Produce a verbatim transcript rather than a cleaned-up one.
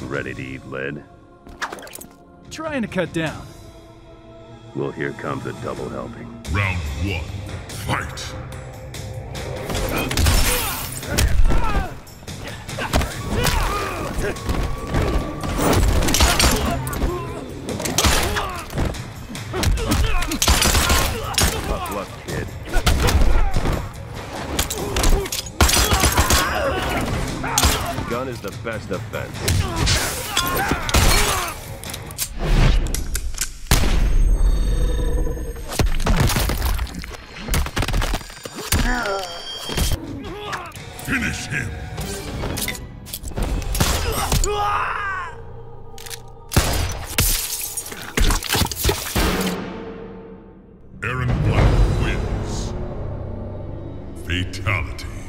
Ready to eat lead? Trying to cut down. Well, here comes a double helping. Round one, fight! Tough luck, kid. Gun is the best defense. Finish him! Erron Black wins. Fatality.